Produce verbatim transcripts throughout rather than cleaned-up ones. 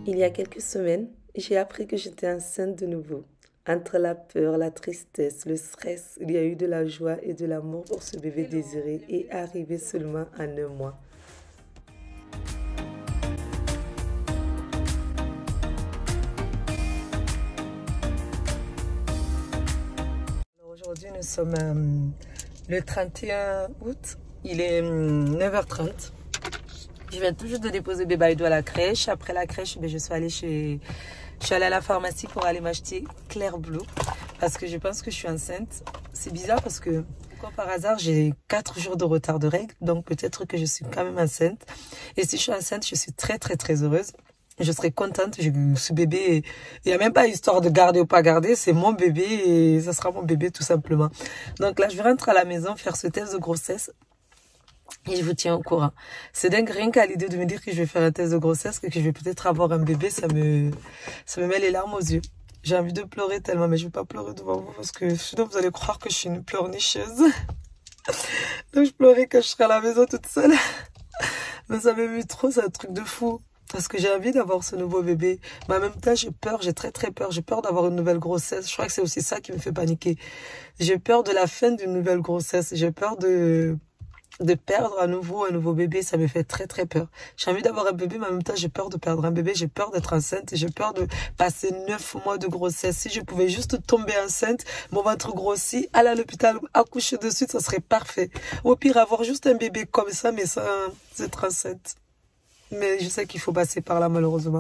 Il y a quelques semaines, j'ai appris que j'étais enceinte de nouveau. Entre la peur, la tristesse, le stress, il y a eu de la joie et de l'amour pour ce bébé désiré et arrivé seulement en un mois. Aujourd'hui, nous sommes euh, le trente et un août. Il est euh, neuf heures trente. Je viens toujours de déposer bébé Aïdou à la crèche. Après la crèche, ben, je suis allée chez... Je suis allée à la pharmacie pour aller m'acheter Clair Blue parce que je pense que je suis enceinte. C'est bizarre parce que, comme par hasard, j'ai quatre jours de retard de règles. Donc peut-être que je suis quand même enceinte. Et si je suis enceinte, je suis très très très heureuse. Je serais contente. Je, ce bébé, il n'y a même pas histoire de garder ou pas garder. C'est mon bébé et ça sera mon bébé tout simplement. Donc là, je vais rentrer à la maison faire ce test de grossesse. Et je vous tiens au courant. C'est dingue, rien qu'à l'idée de me dire que je vais faire un test de grossesse, que je vais peut-être avoir un bébé, ça me, ça me met les larmes aux yeux. J'ai envie de pleurer tellement, mais je vais pas pleurer devant vous parce que sinon vous allez croire que je suis une pleurnicheuse. Donc je pleurais quand je serai à la maison toute seule. Mais ça m'émeut trop, c'est un truc de fou. Parce que j'ai envie d'avoir ce nouveau bébé. Mais en même temps, j'ai peur, j'ai très très peur. J'ai peur d'avoir une nouvelle grossesse. Je crois que c'est aussi ça qui me fait paniquer. J'ai peur de la fin d'une nouvelle grossesse. J'ai peur de... de perdre à nouveau un nouveau bébé, ça me fait très très peur. J'ai envie d'avoir un bébé, mais en même temps, j'ai peur de perdre un bébé, j'ai peur d'être enceinte, j'ai peur de passer neuf mois de grossesse. Si je pouvais juste tomber enceinte, mon ventre grossit, aller à l'hôpital, accoucher de suite, ça serait parfait. Au pire, avoir juste un bébé comme ça, mais sans être enceinte. Mais je sais qu'il faut passer par là, malheureusement.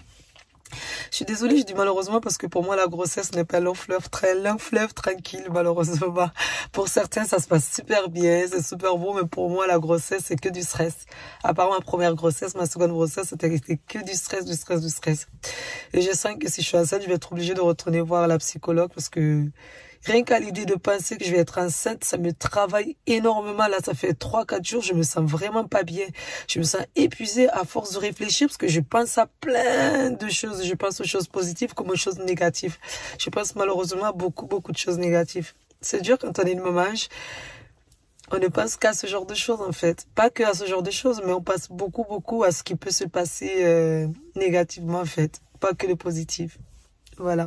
Je suis désolée, je dis malheureusement parce que pour moi, la grossesse n'est pas long fleuve, très long fleuve tranquille, malheureusement. Pour certains, ça se passe super bien, c'est super beau, mais pour moi, la grossesse, c'est que du stress. À part ma première grossesse, ma seconde grossesse, c'était que du stress, du stress, du stress. Et je sens que si je suis enceinte, je vais être obligée de retourner voir la psychologue parce que rien qu'à l'idée de penser que je vais être enceinte, ça me travaille énormément. Là, ça fait trois quatre jours, je me sens vraiment pas bien. Je me sens épuisée à force de réfléchir parce que je pense à plein de choses. Je pense aux choses positives comme aux choses négatives. Je pense malheureusement à beaucoup, beaucoup de choses négatives. C'est dur quand on est une maman. On ne pense qu'à ce genre de choses, en fait. Pas que à ce genre de choses, mais on pense beaucoup, beaucoup à ce qui peut se passer euh, négativement, en fait. Pas que le positif. Voilà.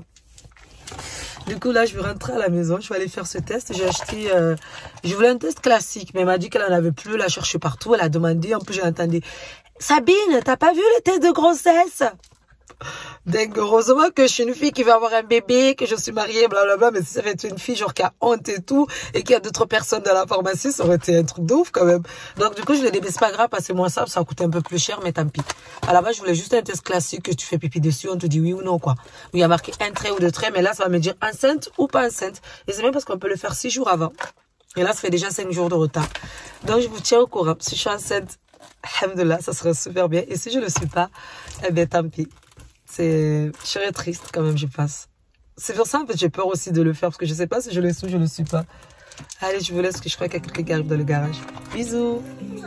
Du coup, là, je vais rentrer à la maison. Je vais aller faire ce test. J'ai acheté... Euh, je voulais un test classique, mais elle m'a dit qu'elle n'en avait plus. Elle a cherché partout. Elle a demandé. En plus, j'ai entendu... Sabine, t'as pas vu le test de grossesse? Donc, heureusement que je suis une fille qui va avoir un bébé, que je suis mariée, blablabla. Mais si ça avait été une fille, genre, qui a honte et tout, et qu'il y a d'autres personnes dans la pharmacie, ça aurait été un truc de ouf, quand même. Donc, du coup, je lui ai dit, mais c'est pas grave, parce que moi, ça, ça coûte un peu plus cher, mais tant pis. À la base, je voulais juste un test classique, que tu fais pipi dessus, on te dit oui ou non, quoi. Où il y a marqué un trait ou deux traits, mais là, ça va me dire enceinte ou pas enceinte. Et c'est bien parce qu'on peut le faire six jours avant. Et là, ça fait déjà cinq jours de retard. Donc, je vous tiens au courant. Si je suis enceinte, alhamdoulilah, ça serait super bien. Et si je ne le suis pas, eh bien, tant pis. C'est, je serais triste quand même, je pense. C'est pour ça, en fait, j'ai peur aussi de le faire parce que je sais pas si je le suis ou je le suis pas. Allez, je vous laisse, que je crois qu'il y a quelqu'un qui arrive dans le garage. Bisous.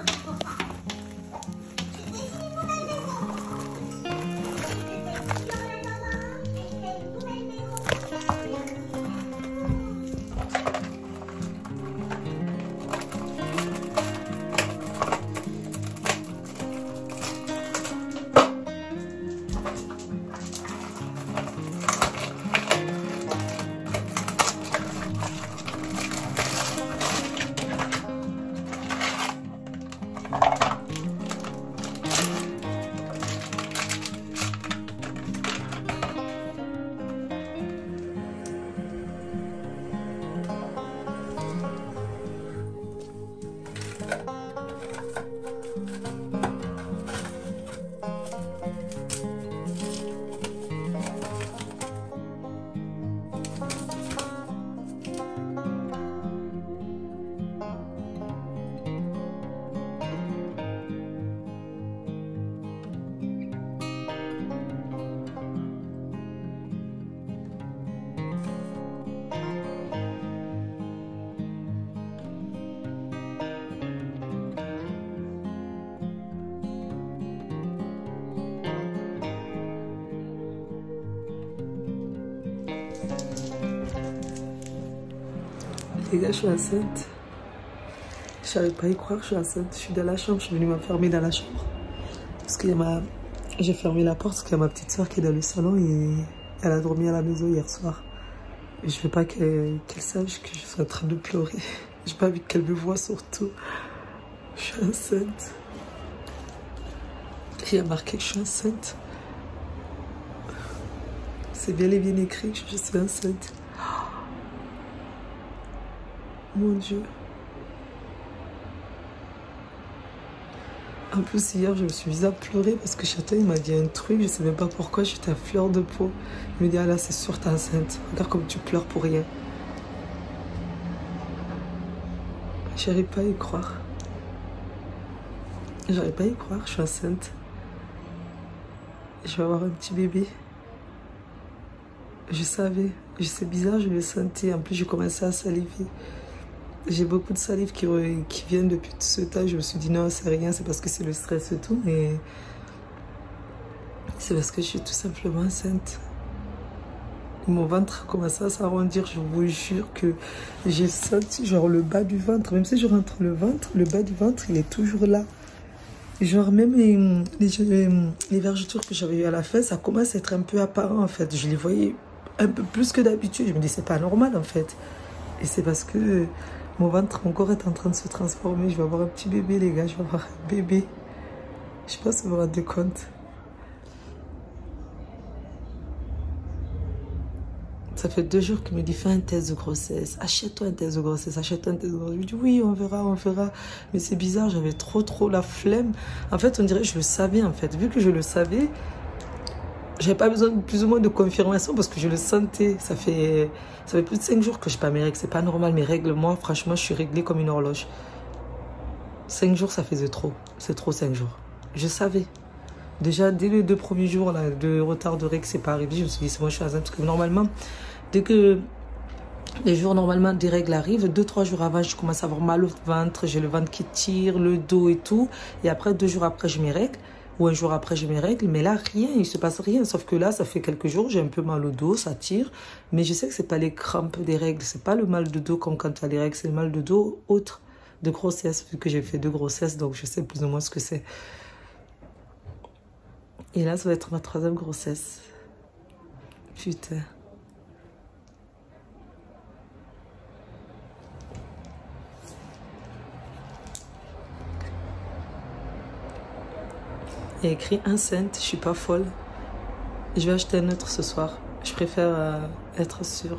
Les gars, je suis enceinte. Je savais pas y croire, je suis enceinte. Je suis dans la chambre, je suis venue m'enfermer dans la chambre. Parce qu'il y a ma, J'ai fermé la porte parce qu'il y a ma petite soeur qui est dans le salon et elle a dormi à la maison hier soir. Et je veux pas qu'elle qu'elle sache que je suis en train de pleurer. J'ai pas envie qu'elle me voie surtout. Je suis enceinte. Il y a marqué que je suis enceinte. C'est bien et bien écrit que je suis enceinte. Mon Dieu. En plus, hier, je me suis mise à pleurer parce que Chaton, il m'a dit un truc, je sais même pas pourquoi, j'étais à fleur de peau. Il me dit, ah là, c'est sûr, t'es enceinte. Regarde comme tu pleures pour rien. J'arrive pas à y croire. J'arrive pas à y croire, je suis enceinte. Je vais avoir un petit bébé. Je savais. C'est bizarre, je le sentais. En plus, j'ai commencé à saliver. J'ai beaucoup de salive qui, qui viennent depuis tout ce temps. Je me suis dit non, c'est rien, c'est parce que c'est le stress et tout. Mais c'est parce que je suis tout simplement enceinte. Mon ventre a commencé à s'arrondir. Je vous jure que j'ai senti genre le bas du ventre. Même si je rentre le ventre, le bas du ventre, il est toujours là. Genre même les, les, les vergetures que j'avais eu à la fin, ça commence à être un peu apparent en fait. Je les voyais un peu plus que d'habitude. Je me dis c'est pas normal en fait. Et c'est parce que mon ventre, mon corps est en train de se transformer. Je vais avoir un petit bébé, les gars. Je vais avoir un bébé. Je sais pas si vous vous rendez compte. Ça fait deux jours qu'il me dit, fais un test de grossesse. Achète-toi un test de grossesse. Achète-toi un test de grossesse. Je lui dis, oui, on verra, on verra. Mais c'est bizarre, j'avais trop, trop la flemme. En fait, on dirait que je le savais, en fait. Vu que je le savais, j'avais pas besoin de plus ou moins de confirmation parce que je le sentais. Ça fait, ça fait plus de cinq jours que je n'ai pas mes règles. C'est pas normal, mes règles. Moi, franchement, je suis réglée comme une horloge. Cinq jours, ça faisait trop. C'est trop cinq jours. Je savais. Déjà, dès les deux premiers jours là, de retard de règles, c'est pas arrivé. Je me suis dit, c'est moi, je suis enceinte. Parce que normalement, dès que les jours normalement des règles arrivent, deux, trois jours avant, je commence à avoir mal au ventre. J'ai le ventre qui tire, le dos et tout. Et après, deux jours après, je mes règles. Ou un jour après, j'ai mes règles. Mais là, rien, il ne se passe rien. Sauf que là, ça fait quelques jours, j'ai un peu mal au dos, ça tire. Mais je sais que ce n'est pas les crampes des règles. Ce n'est pas le mal de dos comme quand tu as les règles. C'est le mal de dos autre de grossesse. Vu que j'ai fait deux grossesses, donc je sais plus ou moins ce que c'est. Et là, ça va être ma troisième grossesse. Putain. Il y a écrit enceinte, je suis pas folle. Je vais acheter un autre ce soir. Je préfère euh, être sûre.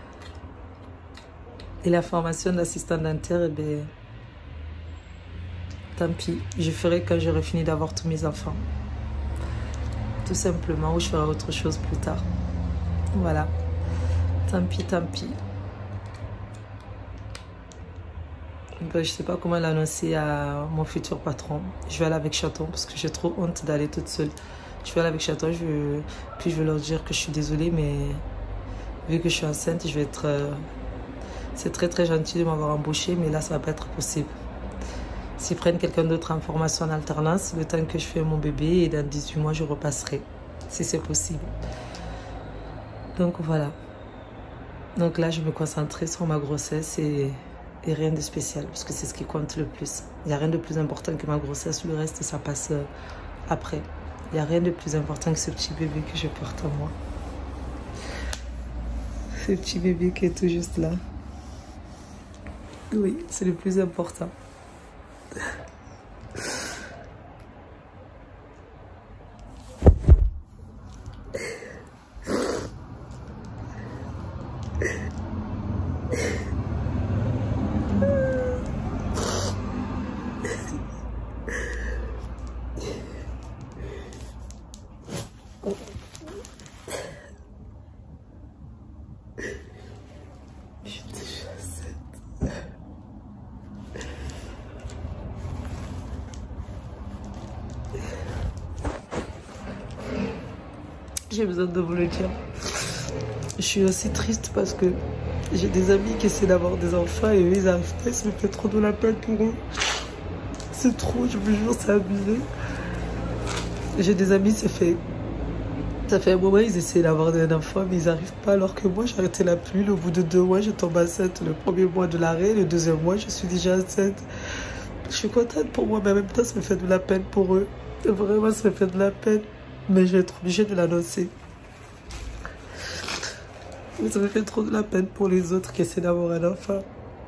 Et la formation d'assistant dentaire, eh bien, tant pis. Je ferai quand j'aurai fini d'avoir tous mes enfants. Tout simplement, ou je ferai autre chose plus tard. Voilà. Tant pis, tant pis. Ben, je sais pas comment l'annoncer à mon futur patron. Je vais aller avec Chaton parce que j'ai trop honte d'aller toute seule. Je vais aller avec Chaton, je... puis je vais leur dire que je suis désolée, mais vu que je suis enceinte, je vais être... Euh... C'est très très gentil de m'avoir embauché, mais là, ça va pas être possible. S'ils prennent quelqu'un d'autre en formation en alternance, le temps que je fais mon bébé, et dans dix-huit mois, je repasserai, si c'est possible. Donc voilà. Donc là, je me concentrer sur ma grossesse et... Et rien de spécial, parce que c'est ce qui compte le plus. Il n'y a rien de plus important que ma grossesse, le reste, ça passe après. Il n'y a rien de plus important que ce petit bébé que je porte en moi. Ce petit bébé qui est tout juste là. Oui, c'est le plus important. J'ai besoin de vous le dire. Je suis aussi triste parce que j'ai des amis qui essaient d'avoir des enfants et eux, ils n'arrivent pas. Ça me fait trop de la peine pour eux. C'est trop, je vous jure, c'est abusé. J'ai des amis, c'est fait. Ça fait un moment, ils essaient d'avoir un enfant, mais ils n'arrivent pas. Alors que moi, j'ai arrêté la pilule. Au bout de deux mois, je tombe enceinte. Le premier mois de l'arrêt, le deuxième mois, je suis déjà enceinte. Je suis contente pour moi, mais en même temps, ça me fait de la peine pour eux. Vraiment, ça me fait de la peine. Mais je vais être obligée de l'annoncer. Mais ça me fait trop de la peine pour les autres qui essaient d'avoir un enfant.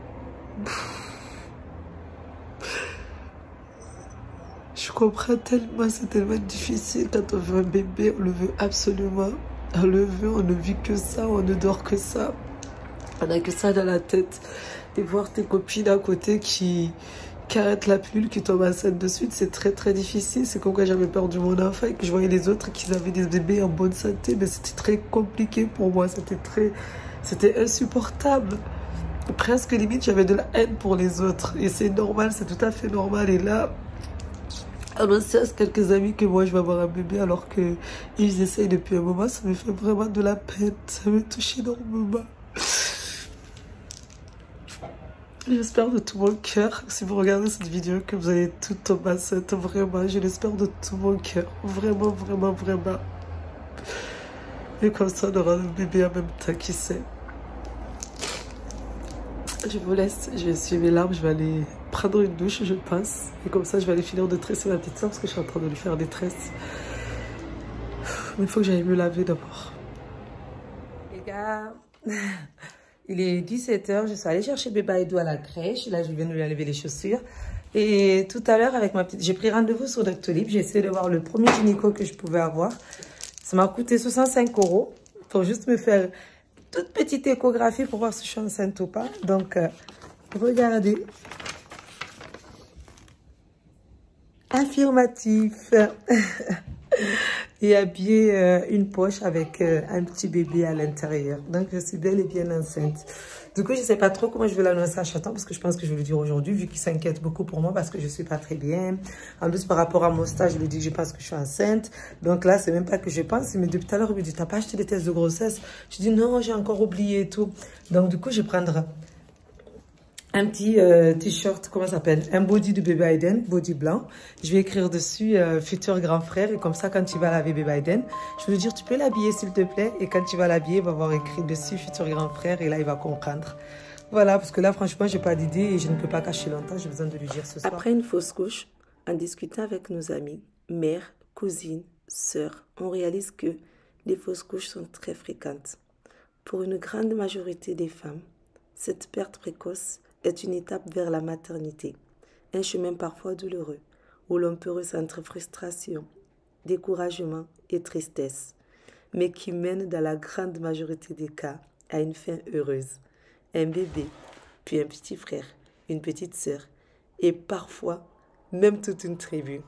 Je comprends tellement, c'est tellement difficile quand on veut un bébé, on le veut absolument. On le veut, on ne vit que ça, on ne dort que ça. On n'a que ça dans la tête. Et voir tes copines à côté qui, qui arrêtent la pilule, qui tombent enceinte de suite, c'est très très difficile. C'est comme quand j'avais perdu mon enfant et que je voyais les autres qui avaient des bébés en bonne santé. Mais c'était très compliqué pour moi, c'était très, c'était insupportable. Presque limite, j'avais de la haine pour les autres. Et c'est normal, c'est tout à fait normal. Et là, annoncer à quelques amis que moi je vais avoir un bébé alors qu'ils essayent depuis un moment, ça me fait vraiment de la peine. Ça me touche énormément. J'espère de tout mon cœur, si vous regardez cette vidéo, que vous allez tout tomber enceinte. Vraiment, je l'espère de tout mon cœur. Vraiment, vraiment, vraiment. Et comme ça, on aura le bébé en même temps, qui sait. Je vous laisse, je vais suivre mes larmes, je vais aller prendre une douche, je pense. Et comme ça, je vais aller finir de tresser ma petite soeur parce que je suis en train de lui faire des tresses. Mais il faut que j'aille me laver d'abord. Les gars, il est dix-sept heures, je suis allée chercher bébé Aïdou à la crèche. Là, je viens de lui enlever les chaussures. Et tout à l'heure, avec ma petite, j'ai pris rendez-vous sur Doctolib. J'ai essayé de voir le premier gynéco que je pouvais avoir. Ça m'a coûté soixante-cinq euros pour juste me faire toute petite échographie pour voir si je suis enceinte ou pas. Donc, euh, regardez. Affirmatif. Et habillé euh, une poche avec euh, un petit bébé à l'intérieur. Donc, je suis bel et bien enceinte. Du coup, je ne sais pas trop comment je vais l'annoncer à Chaton parce que je pense que je vais le dire aujourd'hui vu qu'il s'inquiète beaucoup pour moi parce que je ne suis pas très bien. En plus, par rapport à mon stage, je lui dis que je pense que je suis enceinte. Donc là, c'est même pas que je pense. Mais depuis tout à l'heure, il me dit, t'as pas acheté des tests de grossesse? Je dis, non, j'ai encore oublié et tout. Donc, du coup, je prendrai un petit euh, t-shirt, comment ça s'appelle? Un body de bébé Aiden, body blanc. Je vais écrire dessus euh, futur grand frère. Et comme ça, quand tu vas laver bébé Aiden, je vais lui dire, tu peux l'habiller s'il te plaît. Et quand tu vas l'habiller, il va avoir écrit dessus futur grand frère. Et là, il va comprendre. Voilà, parce que là, franchement, j'ai pas d'idée et je ne peux pas cacher longtemps. J'ai besoin de lui dire ce soir. Après une fausse couche, en discutant avec nos amis, mères, cousines, sœurs, on réalise que les fausses couches sont très fréquentes. Pour une grande majorité des femmes, cette perte précoce est une étape vers la maternité, un chemin parfois douloureux, où l'on peut ressentir frustration, découragement et tristesse, mais qui mène dans la grande majorité des cas à une fin heureuse. Un bébé, puis un petit frère, une petite sœur, et parfois même toute une tribu.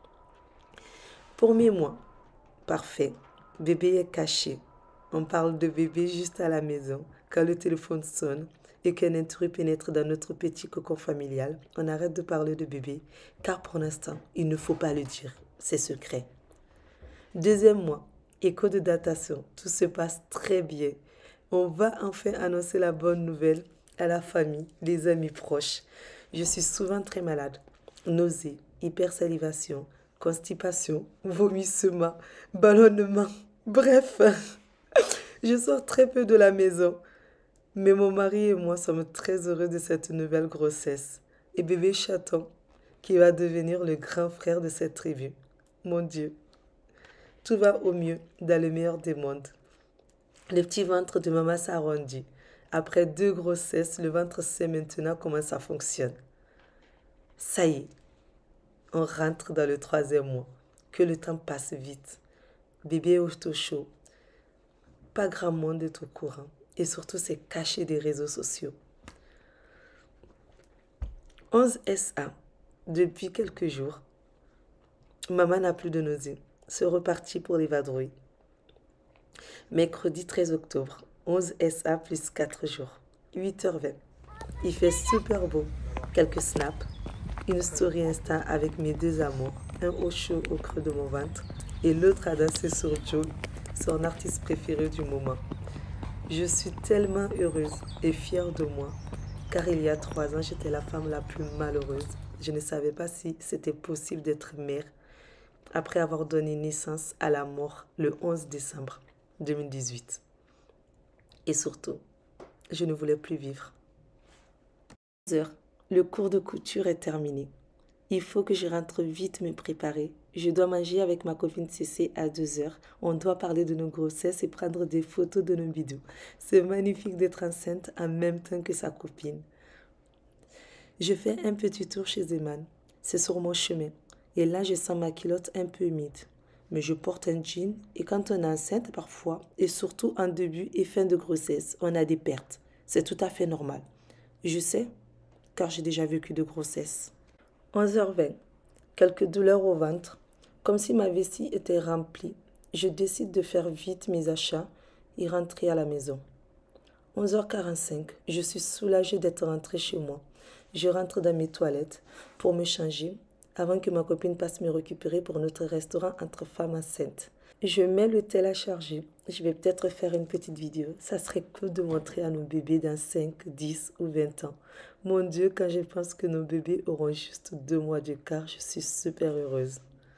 Pour mes mois, parfait, bébé est caché. On parle de bébé juste à la maison, quand le téléphone sonne, et qu'un intrus pénètre dans notre petit cocon familial, on arrête de parler de bébé, car pour l'instant, il ne faut pas le dire, c'est secret. Deuxième mois, écho de datation, tout se passe très bien. On va enfin annoncer la bonne nouvelle à la famille, les amis proches. Je suis souvent très malade, nausées, hypersalivation, constipation, vomissement, ballonnement, bref, je sors très peu de la maison. Mais mon mari et moi sommes très heureux de cette nouvelle grossesse. Et bébé Chaton, qui va devenir le grand frère de cette tribu. Mon Dieu, tout va au mieux dans le meilleur des mondes. Le petit ventre de maman s'arrondit. Après deux grossesses, le ventre sait maintenant comment ça fonctionne. Ça y est, on rentre dans le troisième mois. Que le temps passe vite. Bébé est au chaud. Pas grand monde est au courant. Et surtout, c'est caché des réseaux sociaux. onze S A. Depuis quelques jours, maman n'a plus de nausées. C'est reparti pour les vadrouilles. Mercredi treize octobre, onze S A plus quatre jours, huit heures vingt. Il fait super beau. Quelques snaps, une story Insta avec mes deux amours, un au chaud au creux de mon ventre et l'autre à danser sur Joe, son artiste préféré du moment. Je suis tellement heureuse et fière de moi, car il y a trois ans, j'étais la femme la plus malheureuse. Je ne savais pas si c'était possible d'être mère après avoir donné naissance à la mort le onze décembre deux mille dix-huit. Et surtout, je ne voulais plus vivre. dix heures, le cours de couture est terminé. Il faut que je rentre vite me préparer Je dois manger avec ma copine Cécé à deux heures. On doit parler de nos grossesses et prendre des photos de nos bidous. C'est magnifique d'être enceinte en même temps que sa copine. Je fais un petit tour chez Zeman. C'est sur mon chemin. Et là, je sens ma culotte un peu humide. Mais je porte un jean et quand on est enceinte parfois, et surtout en début et fin de grossesse, on a des pertes. C'est tout à fait normal. Je sais, car j'ai déjà vécu de grossesse. onze heures vingt. Quelques douleurs au ventre. Comme si ma vessie était remplie, je décide de faire vite mes achats et rentrer à la maison. onze heures quarante-cinq. Je suis soulagée d'être rentrée chez moi. Je rentre dans mes toilettes pour me changer avant que ma copine passe me récupérer pour notre restaurant entre femmes enceintes. Je mets le tel à charger. Je vais peut-être faire une petite vidéo. Ça serait cool de montrer à nos bébés dans cinq, dix ou vingt ans. Mon Dieu, quand je pense que nos bébés auront juste deux mois d'écart, je suis super heureuse.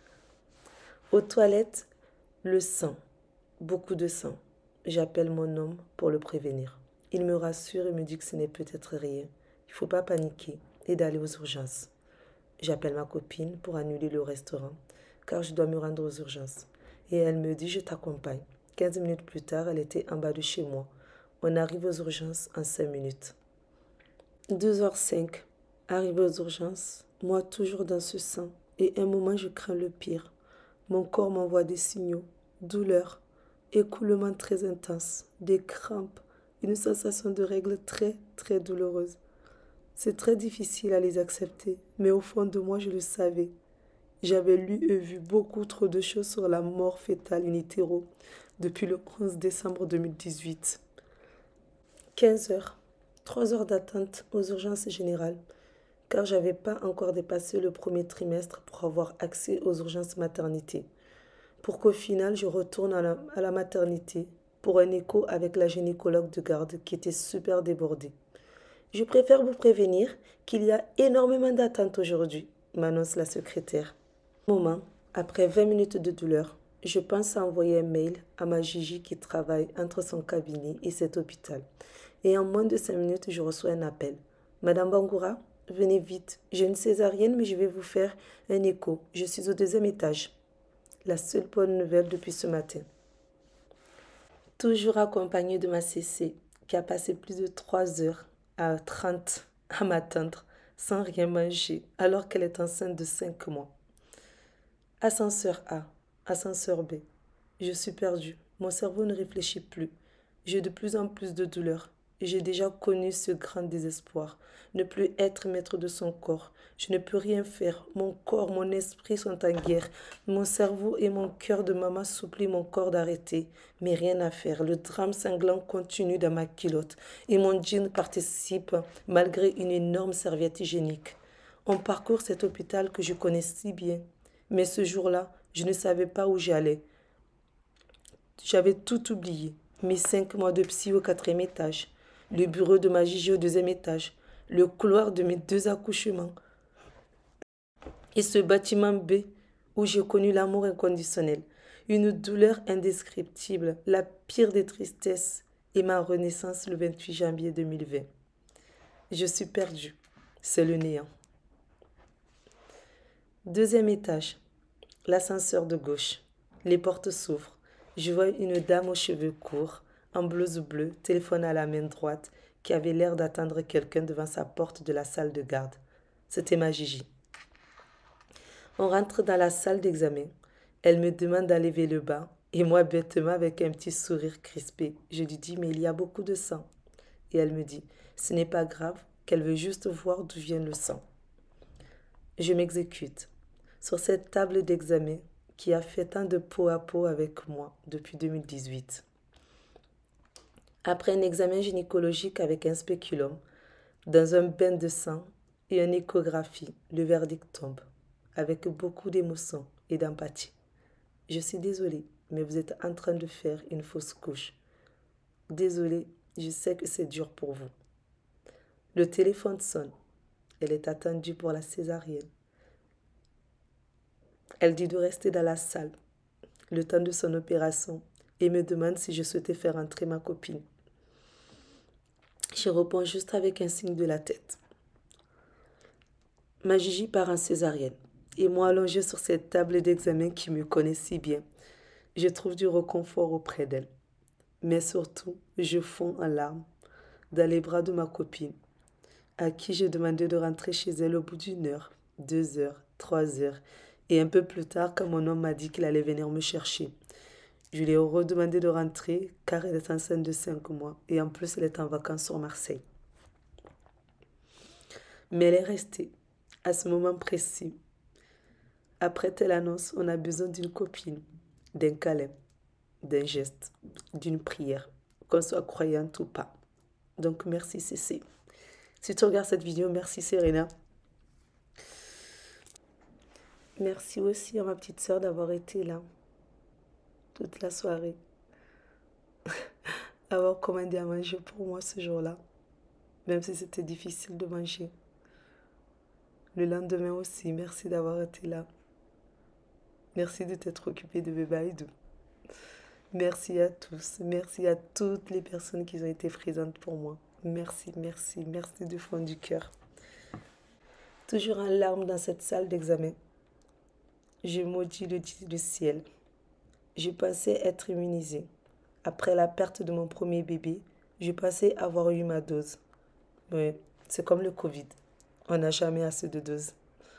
Aux toilettes, le sang. Beaucoup de sang. J'appelle mon homme pour le prévenir. Il me rassure et me dit que ce n'est peut-être rien. Il ne faut pas paniquer et d'aller aux urgences. J'appelle ma copine pour annuler le restaurant, car je dois me rendre aux urgences. Et elle me dit, je t'accompagne. quinze minutes plus tard, elle était en bas de chez moi. On arrive aux urgences en cinq minutes. deux heures cinq. Arrivé aux urgences, moi toujours dans ce sang. Et un moment, je crains le pire. Mon corps m'envoie des signaux, douleur, écoulement très intense, des crampes, une sensation de règles très, très douloureuse. C'est très difficile à les accepter, mais au fond de moi, je le savais. J'avais lu et vu beaucoup trop de choses sur la mort fœtale in utero depuis le onze décembre deux mille dix-huit. quinze heures, trois heures d'attente aux urgences générales, car je n'avais pas encore dépassé le premier trimestre pour avoir accès aux urgences maternité. Pour qu'au final, je retourne à la, à la maternité pour un écho avec la gynécologue de garde qui était super débordée. Je préfère vous prévenir qu'il y a énormément d'attentes aujourd'hui, m'annonce la secrétaire. Au moment, après vingt minutes de douleur, je pense à envoyer un mail à ma Gigi qui travaille entre son cabinet et cet hôpital. Et en moins de cinq minutes, je reçois un appel. Madame Bangoura, venez vite. J'ai une césarienne, mais je vais vous faire un écho. Je suis au deuxième étage. La seule bonne nouvelle depuis ce matin. Toujours accompagnée de ma C C, qui a passé plus de trois heures à trente à m'attendre sans rien manger, alors qu'elle est enceinte de cinq mois. Ascenseur A, ascenseur B. Je suis perdue. Mon cerveau ne réfléchit plus. J'ai de plus en plus de douleurs. J'ai déjà connu ce grand désespoir. Ne plus être maître de son corps. Je ne peux rien faire. Mon corps, mon esprit sont en guerre. Mon cerveau et mon cœur de maman supplient mon corps d'arrêter. Mais rien à faire. Le drame cinglant continue dans ma culotte. Et mon jean participe malgré une énorme serviette hygiénique. On parcourt cet hôpital que je connais si bien. Mais ce jour-là, je ne savais pas où j'allais. J'avais tout oublié. Mes cinq mois de psy au quatrième étage, le bureau de ma Gigi au deuxième étage, le couloir de mes deux accouchements et ce bâtiment B où j'ai connu l'amour inconditionnel, une douleur indescriptible, la pire des tristesses et ma renaissance le vingt-huit janvier deux mille vingt. Je suis perdue. C'est le néant. Deuxième étage, l'ascenseur de gauche. Les portes s'ouvrent. Je vois une dame aux cheveux courts, en blouse bleue, téléphone à la main droite, qui avait l'air d'attendre quelqu'un devant sa porte de la salle de garde. C'était ma Gigi. On rentre dans la salle d'examen. Elle me demande d'enlever le bas, et moi, bêtement, avec un petit sourire crispé, je lui dis « mais il y a beaucoup de sang ». Et elle me dit « ce n'est pas grave, qu'elle veut juste voir d'où vient le sang ». Je m'exécute. Sur cette table d'examen qui a fait tant de peau à peau avec moi depuis deux mille dix-huit. Après un examen gynécologique avec un spéculum, dans un bain de sang et une échographie, le verdict tombe, avec beaucoup d'émotion et d'empathie. Je suis désolée, mais vous êtes en train de faire une fausse couche. Désolée, je sais que c'est dur pour vous. Le téléphone sonne. Elle est attendue pour la césarienne. Elle dit de rester dans la salle, le temps de son opération, et me demande si je souhaitais faire entrer ma copine. Je réponds juste avec un signe de la tête. Ma Gigi part en césarienne. Et moi allongée sur cette table d'examen qui me connaît si bien, je trouve du réconfort auprès d'elle. Mais surtout, je fonds en larmes dans les bras de ma copine, à qui j'ai demandé de rentrer chez elle au bout d'une heure, deux heures, trois heures, et un peu plus tard quand mon homme m'a dit qu'il allait venir me chercher. Je lui ai redemandé de rentrer car elle est enceinte de cinq mois et en plus elle est en vacances sur Marseille. Mais elle est restée à ce moment précis. Après telle annonce, on a besoin d'une copine, d'un câlin, d'un geste, d'une prière, qu'on soit croyante ou pas. Donc merci Cécile. Si tu regardes cette vidéo, merci Serena. Merci aussi à ma petite sœur d'avoir été là toute la soirée. Avoir commandé à manger pour moi ce jour-là, même si c'était difficile de manger. Le lendemain aussi, merci d'avoir été là. Merci de t'être occupé de bébé Aïdou. Merci à tous, merci à toutes les personnes qui ont été présentes pour moi. Merci, merci, merci du fond du cœur. Toujours en larmes dans cette salle d'examen, je maudis le, le ciel. Je pensais être immunisée. Après la perte de mon premier bébé, je pensais avoir eu ma dose. Oui, c'est comme le Covid. On n'a jamais assez de doses.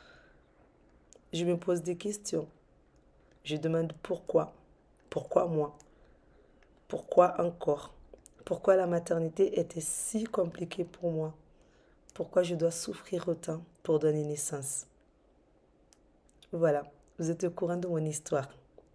Je me pose des questions. Je demande pourquoi. Pourquoi moi? Pourquoi encore? Pourquoi la maternité était si compliquée pour moi? Pourquoi je dois souffrir autant pour donner naissance? Voilà, vous êtes au courant de mon histoire.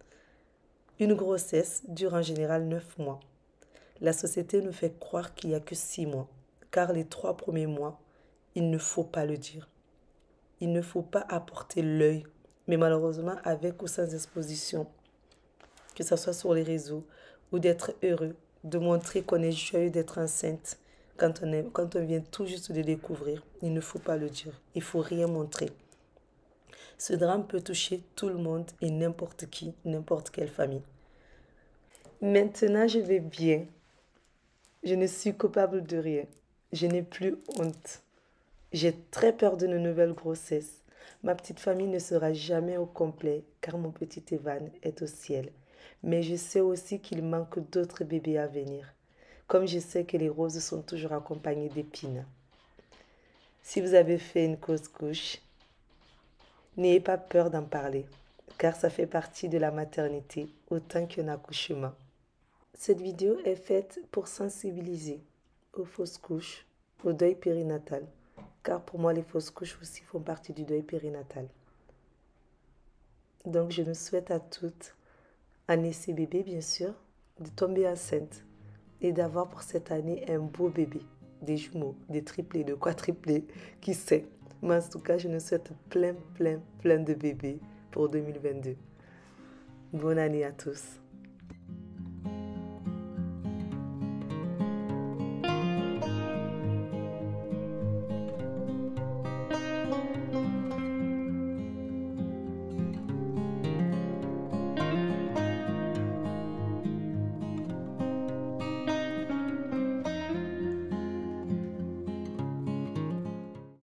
Une grossesse dure en général neuf mois. La société nous fait croire qu'il n'y a que six mois, car les trois premiers mois, il ne faut pas le dire. Il ne faut pas apporter l'œil, mais malheureusement avec ou sans exposition, que ce soit sur les réseaux, ou d'être heureux, de montrer qu'on est joyeux d'être enceinte quand on, est, quand on vient tout juste de découvrir. Il ne faut pas le dire, il ne faut rien montrer. Ce drame peut toucher tout le monde et n'importe qui, n'importe quelle famille. Maintenant, je vais bien. Je ne suis coupable de rien. Je n'ai plus honte. J'ai très peur d'une nouvelle grossesse. Ma petite famille ne sera jamais au complet car mon petit Evan est au ciel. Mais je sais aussi qu'il manque d'autres bébés à venir. Comme je sais que les roses sont toujours accompagnées d'épines. Si vous avez fait une fausse couche, n'ayez pas peur d'en parler, car ça fait partie de la maternité autant qu'un accouchement. Cette vidéo est faite pour sensibiliser aux fausses couches, au deuil périnatal, car pour moi les fausses couches aussi font partie du deuil périnatal. Donc je nous souhaite à toutes, à naître bébé bien sûr, de tomber enceinte et d'avoir pour cette année un beau bébé, des jumeaux, des triplés, de quadruplés, qui sait. Mais en tout cas, je nous souhaite plein, plein, plein de bébés pour deux mille vingt-deux. Bonne année à tous.